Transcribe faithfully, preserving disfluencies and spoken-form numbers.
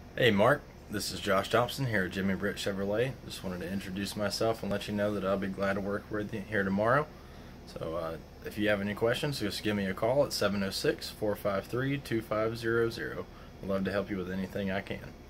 Hey Mark, this is Josh Thompson here at Jimmy Britt Chevrolet. Just wanted to introduce myself and let you know that I'll be glad to work with you here tomorrow. So uh, if you have any questions, just give me a call at seven oh six, four five three, two five zero zero. I'd love to help you with anything I can.